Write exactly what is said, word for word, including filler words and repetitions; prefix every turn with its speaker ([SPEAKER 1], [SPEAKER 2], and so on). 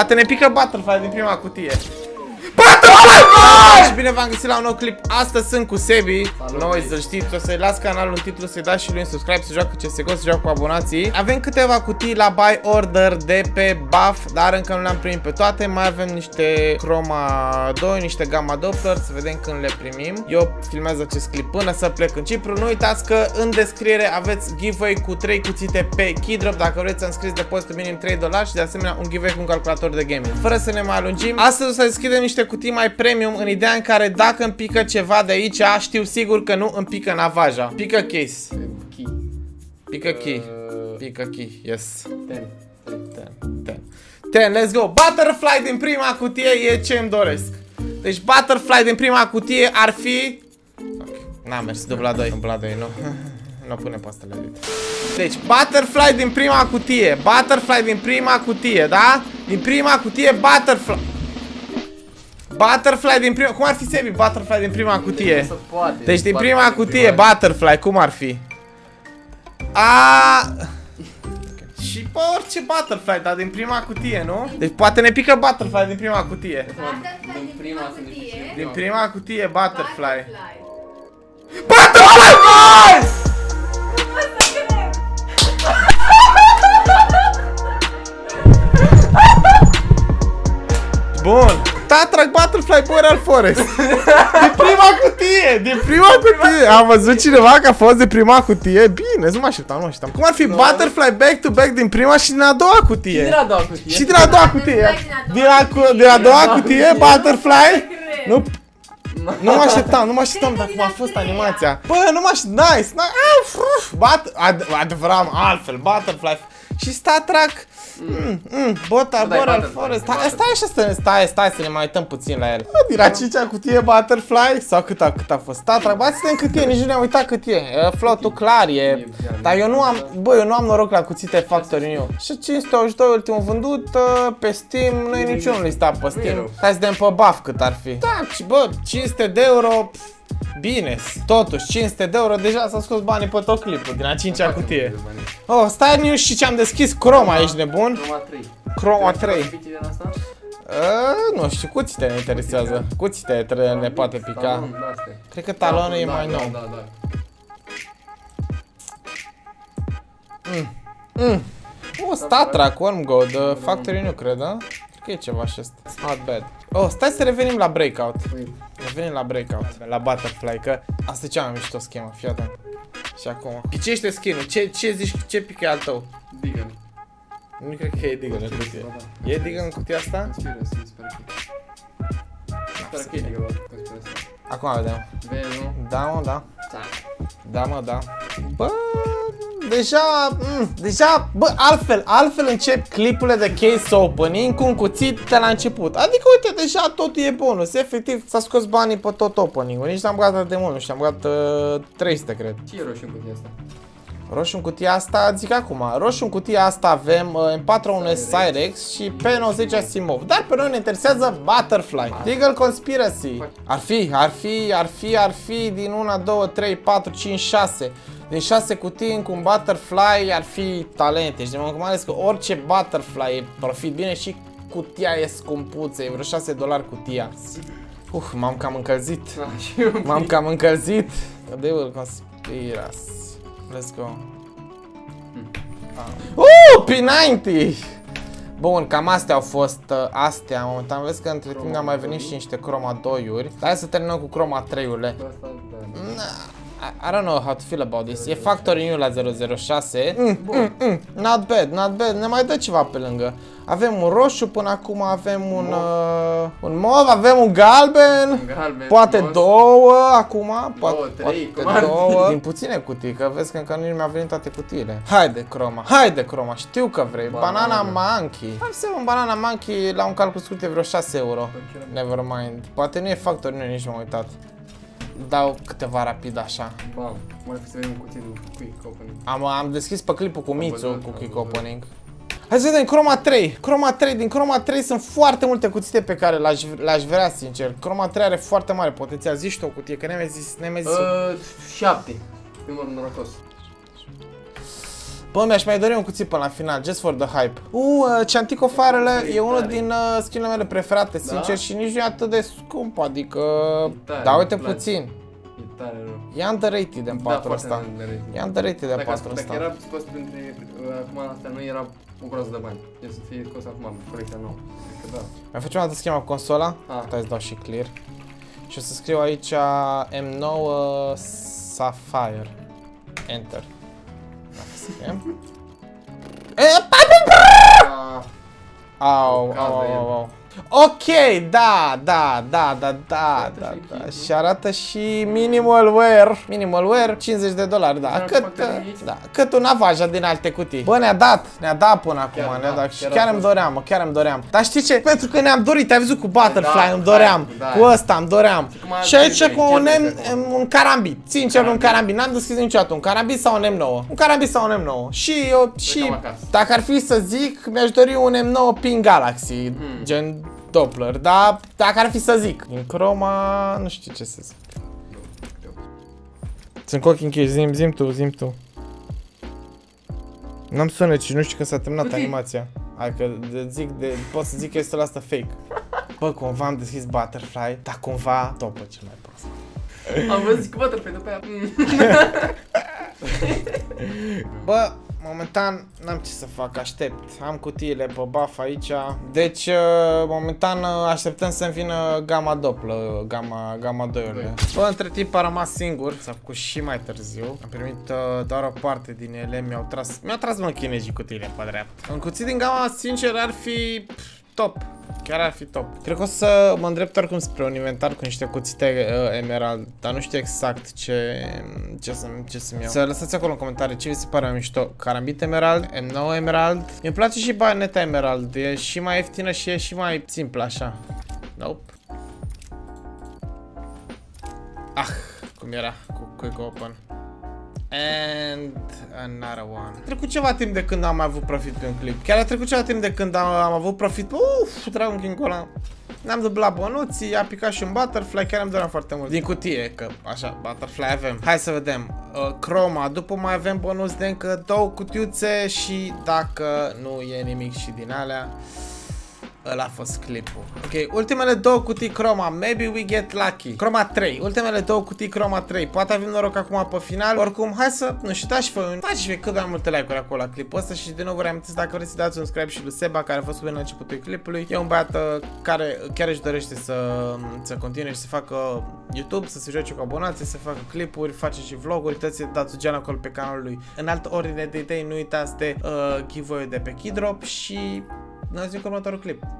[SPEAKER 1] Poate ne pică Butterfly din prima cutie. Butterfly! Și bine v-am găsit la un nou clip. Astăzi sunt cu Sebi. Noi să știți, o să-i las canalul în titlu, să-i dați și lui un subscribe, să joacă C S G O, să joacă cu abonații. Avem câteva cutii la buy order de pe buff, dar încă nu le-am primit pe toate. Mai avem niște Chroma doi, niște Gamma Doppler, să vedem când le primim. Eu filmez acest clip până să plec în Cipru. Nu uitați că în descriere aveți giveaway cu trei cuțite pe Keydrop. Dacă vreți să înscrieți depozitul minim trei dolari și de asemenea un giveaway cu un calculator de gaming. Fără să ne mai alungim, astăzi o să deschidem niște cutii mai premium, în ideea în care dacă îmi pică ceva de aici, știu sigur că nu îmi pică navaja. Pică case. Pică key. Pică key, yes. ten. ten. ten, let's go. Butterfly din prima cutie e ce îmi doresc. Deci Butterfly din prima cutie ar fi... Okay. N-a mers, dubla doi. Dubla doi, nu. Nu pune pe asta la edit. Deci, Butterfly din prima cutie. Butterfly din prima cutie, da? Din prima cutie, Butterfly. Butterfly din prima... Cum ar fi, Sebi? Butterfly din prima cutie. Deci din prima cutie, Butterfly, cum ar fi? A... Și pe orice Butterfly, dar din prima cutie, nu? Deci poate ne pică Butterfly din prima cutie.
[SPEAKER 2] Butterfly din prima cutie.
[SPEAKER 1] Din prima cutie, Butterfly. Butterfly! Bun. Tatrac Butterfly Boreal Forest. Din prima cutie, din prima cutie. Am văzut cineva că a fost de prima cutie. Bine, nu mă așteptam, nu mă așteptam. Cum ar fi Butterfly back to back din prima și din a doua cutie?
[SPEAKER 2] Și din a doua cutie.
[SPEAKER 1] Și din a doua cutie. Din a, din a doua cutie, Butterfly. Nu. Nu mă așteptam, nu mă așteptam dacă a fost animația. Bă, nu mă așteptam, nice, nice. Adevărat, altfel, Butterfly. Și Statrac. Mm, mm, Bota, Boreal Forest. Stai, stai așa să stai, stai să ne mai uităm puțin la el. Din a cincea cutie Butterfly sau cât a, cât a fost? Statrac, bă, să cât e, nici nu ne-am uitat cât e. Flotul clar e. Dar eu nu am, bă, eu nu am noroc la cuțite Factory New. Și cinci sute optzeci și doi ultimul vândut pe Steam, nu e niciunul listat pe Steam. Hai să vedem pe buff cât ar fi. Da, și bă, cinci sute de euro. Bine, totuși, cinci sute de euro, deja s-a scos banii pe tot clipul din a cincea cutie. Oh, stai, nu știu ce am deschis, Chroma, ești nebun?
[SPEAKER 2] Chroma trei.
[SPEAKER 1] Chroma trei. Uh, nu știu, cuțite ne interesează. Cuțite ne poate pica. Cred că talonul e mai nou. Mm. Mm. Oh, Statrac, Wormgold, Factory nu cred, da? Cred că e ceva și ăsta. Not bad. Oh, stai să revenim la Breakout. Revenim la Breakout, la Butterfly, că asta e cea mai mișto schemă, fii atent. Și acum. Ce este skin-ul? Ce, ce zici, ce pică al tău?
[SPEAKER 2] Deagle.
[SPEAKER 1] Nu cred că e Deagle în cutie. E Deagle în cutia asta?
[SPEAKER 2] Sper că e Deagle.
[SPEAKER 1] Acum vedem.
[SPEAKER 2] Vezi, nu?
[SPEAKER 1] Da, mă, da. Da, mă, da. Bă, deja, mm, deja, bă, altfel, altfel încep clipurile de case opening cu un cuțit de la început. Adică, uite, deja totul e bonus. Efectiv, s-a scos banii pe tot opening-ul. Nici n-am băgat de mult, nu știu, am băgat uh, trei sute, cred.
[SPEAKER 2] Ce e roșu în cutia asta?
[SPEAKER 1] Roșu în cutia asta, zic acum, roșu în cutia asta avem uh, M patru unu S Cyrex și P nouăzeci Asimov. Dar pe noi ne interesează Butterfly. Deagle Conspiracy. Ar fi, ar fi, ar fi, ar fi din unu, doi, trei, patru, cinci, șase. Din șase cutii cu un Butterfly ar fi talente. Și mai ales că orice Butterfly e profit. Bine, și cutia e scumpuță, e vreo șase dolari cutia. Uh, m-am cam încălzit. M-am cam încălzit. Deagle Conspiracy. Let's go. Uh, P nouăzeci! Bun, cam astea au fost uh, astea. Momentan vezi că între timp am mai venit și niște Chroma doi-uri. Hai să terminăm cu Chroma trei-urile. I don't know how to feel about this. E Factory New la zero zero șase. Mm, mm, mm. Not bad, not bad. Ne mai dă ceva pe lângă. Avem un roșu, până acum avem un uh, un mov, avem un galben. Un galben poate mos. două acum. Poate, trei, poate două. Din puține cutii, că vezi că încă nu mi-au venit toate cutiile. Haide, Chroma, haide, Chroma, știu că vrei. Banana, banana Monkey. Hai să un Banana Monkey la un calcul scurt e vreo șase euro. Never mind. Poate nu e Factory New, nici m-am uitat. Dau câteva rapid așa.
[SPEAKER 2] Wow, mai să vedem cutii cu quick opening.
[SPEAKER 1] Am, am deschis pe clipul cu Mitsu cu quick opening. Hai să vedem Chroma trei. Chroma trei, din Chroma trei sunt foarte multe cuțite pe care le-aș vrea, sincer. Chroma trei are foarte mare potențial. Zici tu o cutie, că ne-ai mai zis, ne-ai mai zis.
[SPEAKER 2] Uh, șapte. Numărul norocos.
[SPEAKER 1] Bă, mi-aș mai dori un cuțit până la final, just for the hype. Uh, Ciantico Farele e unul din uh, skin-urile mele preferate, sincer, da? Și nici nu e atât de scump, adică... Da, uite puțin.
[SPEAKER 2] E tare rău.
[SPEAKER 1] E underrated în patul
[SPEAKER 2] da,
[SPEAKER 1] ăsta.
[SPEAKER 2] Underrated.
[SPEAKER 1] E underrated de patul ăsta.
[SPEAKER 2] Dacă era scos printre... Acum astea nu era o groază de bani. E să fie scos acum, colecția nouă. Cred că da.
[SPEAKER 1] Mai facem o dată schema cu consola.
[SPEAKER 2] Ah.
[SPEAKER 1] Stai să dau și clear. Și o să scriu aici M nouă Sapphire. Enter. Dacă scriem. Au, au, au, au. Ok, da, da, da, da, da, da, da. Și arată și minimal wear. Minimal wear, cincizeci de dolari, da. Cât, da, cât un avaja din alte cutii. Bă, ne-a dat, ne-a dat până acum, ne-a dat. Și chiar îmi doream, mă, chiar îmi doream. Dar știi ce? Pentru că ne-am dorit, ai văzut cu Butterfly, îmi doream. Cu ăsta îmi doream. Și aici cu un un carambit. Sincer, un carambit. N-am deschis niciodată un carambit sau un M nouă. Un carambit sau un M nouă. Și eu, și dacă ar fi să zic, mi-aș dori un M nouă Pink Galaxy, gen Doppler, dar dacă ar fi să zic. Din croma, nu știu ce să zic. Sunt cu ochii închiși, zim, zim tu, zim tu. N-am suneci, nu știu că s-a terminat animația. Adică zic de, pot să zic că este la asta fake. Bă, cumva am deschis Butterfly, dar cumva topă cel mai prost.
[SPEAKER 2] Am văzut cu Butterfly după aia.
[SPEAKER 1] Bă, momentan n-am ce să fac, aștept. Am cutiile pe buff aici. Deci, momentan așteptăm să-mi vină Gamma Doppler, Gamma, Gamma doi-urile. Bă, între timp a rămas singur, s-a făcut și mai târziu. Am primit uh, doar o parte din ele, mi-au tras, mi-au tras mă chinezii cutiile pe dreapta. Un cuțit din Gamma, sincer, ar fi pff, top. Chiar ar fi top. Cred că o să mă îndrept oricum spre un inventar cu niște cuțite uh, emerald, dar nu știu exact ce ce să ce să-mi iau. Să lăsați acolo în comentarii ce vi se pare mai mișto. Carambit emerald, M nouă emerald. Mi-mi place și baioneta emerald, e și mai ieftină și e și mai simplă așa. Nope. Ah, cum era cu quick open. And another one. A trecut ceva timp de când am avut profit pe un clip. Chiar a trecut ceva timp de când am, am avul profit. Uff, Dragon King ăla. Ne-am dublat bănuții, a picat și un Butterfly, chiar îmi doream foarte mult. Din cutie, că așa, Butterfly avem. Hai să vedem. Uh, Chroma, după mai avem bonus de încă două cutiuțe și dacă nu e nimic și din alea, ăla a fost clipul. Ok, ultimele două cutii Chroma, maybe we get lucky. Chroma trei, ultimele două cutii Chroma trei. Poate avem noroc acum pe final. Oricum, hai să, nu știu, dați și voi, faceți cât mai multe like-uri acolo la clipul ăsta. Și de nou vă reamintesc, dacă vreți să dați un subscribe și lui Seba, care a fost cu mine la începutul clipului. E un băiat care chiar își dorește să, să continue și să facă YouTube, să se joace cu abonații, să facă clipuri, face și vloguri. Uitați să dați un gean acolo pe canalul lui. În altă ordine de idei, nu uitați de uh, giveaway de pe Keydrop și ne auzim cu următorul clip.